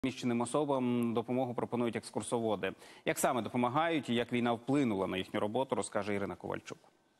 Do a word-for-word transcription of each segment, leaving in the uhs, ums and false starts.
Міщеним особам допомогу пропонують екскурсоводи. Як саме допомагають і як війна вплинула на їхню роботу, розкаже Ірина Ковальчук.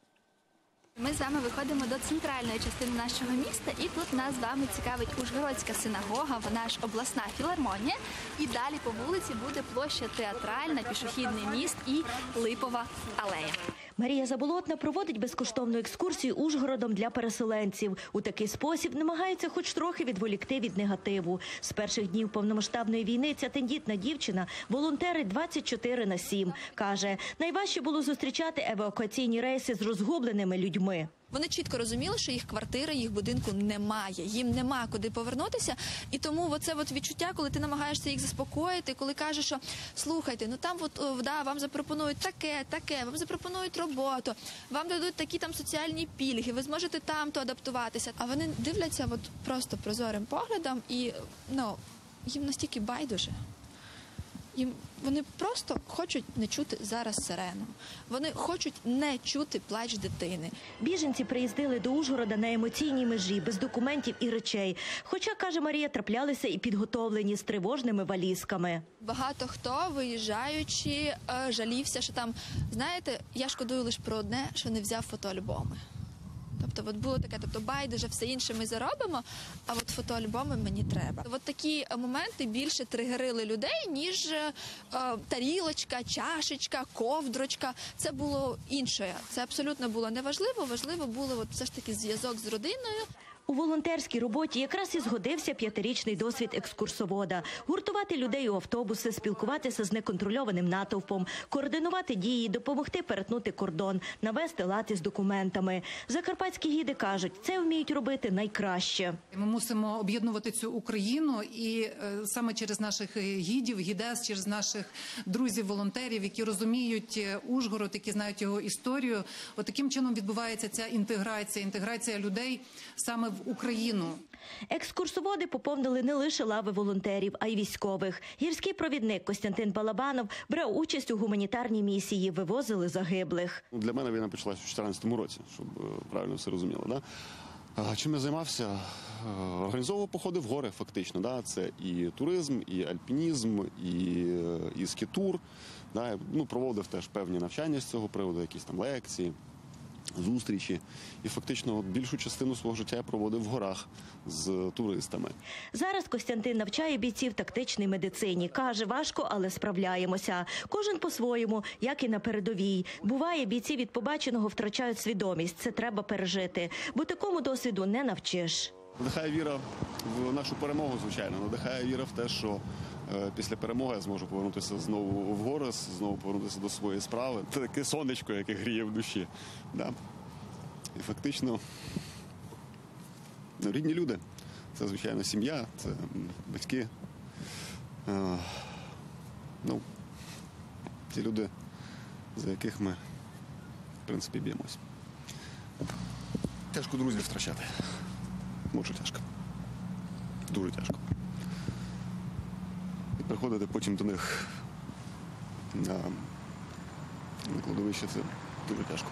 Ми з вами виходимо до центральної частини нашого міста, і тут нас з вами цікавить Ужгородська синагога, вона ж обласна філармонія. І далі по вулиці буде площа Театральна, пішохідний міст і Липова алея. Марія Заболотна проводить безкоштовну екскурсію Ужгородом для переселенців. У такий спосіб намагається хоч трохи відволікти від негативу. З перших днів повномасштабної війни ця тендітна дівчина волонтерить двадцять чотири на сім. Каже, найважче було зустрічати евакуаційні рейси з розгубленими людьми. Вони чітко розуміли, що їх квартири, їх будинку немає, їм нема куди повернутися. І тому оце от відчуття, коли ти намагаєшся їх заспокоїти, коли кажеш, що слухайте, ну там от, о, да, вам запропонують таке, таке, вам запропонують роботу, вам дадуть такі там соціальні пільги, ви зможете там-то адаптуватися. А вони дивляться от просто прозорим поглядом і ну, їм настільки байдуже. Їм вони просто хочуть не чути зараз сирену. Вони хочуть не чути плач дитини. Біженці приїздили до Ужгорода на емоційній межі, без документів і речей. Хоча, каже Марія, траплялися і підготовлені з тривожними валізками. Багато хто, виїжджаючи, жалівся, що там, знаєте, я шкодую лише про одне, що не взяв фотоальбоми. Тобто от було таке, тобто байдуже, все інше ми заробимо, а от фотоальбоми мені треба. От такі моменти більше тригерили людей, ніж е, тарілочка, чашечка, ковдрочка. Це було інше. Це абсолютно було неважливо. Важливо було от все ж таки зв'язок з родиною. У волонтерській роботі якраз і згодився п'ятирічний досвід екскурсовода. Гуртувати людей у автобуси, спілкуватися з неконтрольованим натовпом, координувати дії, допомогти перетнути кордон, навести лад із документами. Закарпатські гіди кажуть, це вміють робити найкраще. Ми мусимо об'єднувати цю Україну і е, саме через наших гідів, гідес, через наших друзів-волонтерів, які розуміють Ужгород, які знають його історію. От таким чином відбувається ця інтеграція, інтеграція людей саме в Україну. Екскурсоводи поповнили не лише лави волонтерів, а й військових. Гірський провідник Костянтин Балабанов брав участь у гуманітарній місії, вивозили загиблих. Для мене війна почалася у дві тисячі чотирнадцятому році, щоб правильно все розуміло. Да? Чим я займався? Організовував походи в гори, фактично. Да? Це і туризм, і альпінізм, і, і скітур. Да? Ну, проводив теж певні навчання з цього приводу, якісь там лекції, зустрічі. І фактично більшу частину свого життя я проводив в горах з туристами. Зараз Костянтин навчає бійців тактичній медицині. Каже, важко, але справляємося. Кожен по-своєму, як і на передовій. Буває, бійці від побаченого втрачають свідомість. Це треба пережити. Бо такому досвіду не навчиш. Надихає віра в нашу перемогу, звичайно. Надихає віра в те, що е, після перемоги я зможу повернутися знову в гори, знову повернутися до своєї справи. Це таке сонечко, яке гріє в душі. Да? І фактично ну, рідні люди. Це, звичайно, сім'я, це батьки. Е, ну, ті люди, за яких ми, в принципі, б'ємось. Тяжко друзів втрачати. Може тяжко. Дуже тяжко. І приходити потім до них на, на кладовище – це дуже тяжко.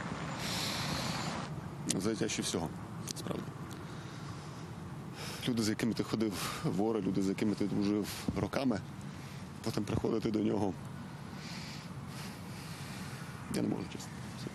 Зайтяжче всього, справді. Люди, з якими ти ходив в гори, люди, з якими ти дружив роками, потім приходити до нього. Я не можу, чесно.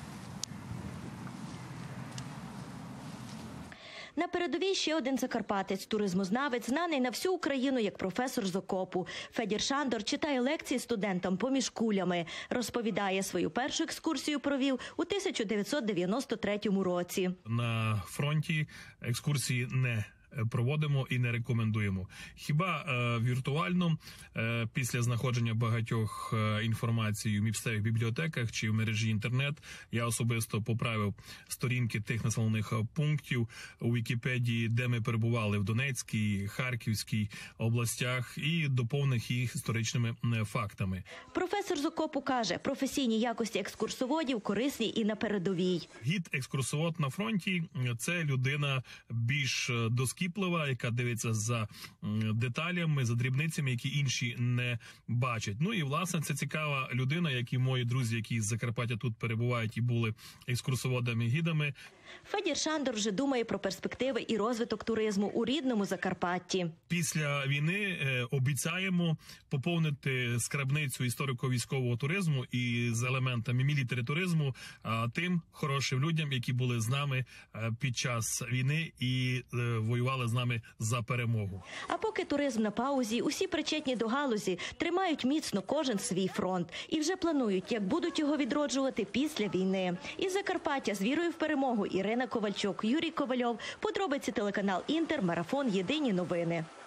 На передовій ще один закарпатець, туризмознавець, знаний на всю Україну як професор з окопу. Федір Шандор читає лекції студентам поміж кулями. Розповідає, свою першу екскурсію провів у тисяча дев'ятсот дев'яносто третьому році. На фронті екскурсії не проводимо і не рекомендуємо. Хіба е, віртуально, е, після знаходження багатьох е, інформацій у місцевих бібліотеках чи в мережі інтернет, я особисто поправив сторінки тих населених пунктів у Вікіпедії, де ми перебували в Донецькій, Харківській областях, і доповнив їх історичними фактами. Професор з окопу каже, професійні якості екскурсоводів корисні і на передовій. Гід-екскурсовод на фронті – це людина більш доскіпна, прискіплива, яка дивиться за м, деталями, за дрібницями, які інші не бачать. Ну і власне це цікава людина, як і мої друзі, які з Закарпаття тут перебувають і були екскурсоводами, гідами. Федір Шандор вже думає про перспективи і розвиток туризму у рідному Закарпатті. Після війни е, обіцяємо поповнити скарбницю історико-військового туризму і з елементами мілітарі-туризму а, тим хорошим людям, які були з нами е, під час війни і е, воювали з нами за перемогу. А поки туризм на паузі, усі причетні до галузі тримають міцно кожен свій фронт і вже планують, як будуть його відроджувати після війни. Із Закарпаття з вірою в перемогу Ірина Ковальчук, Юрій Ковальов. Подробиці телеканал Інтер, Марафон, Єдині новини.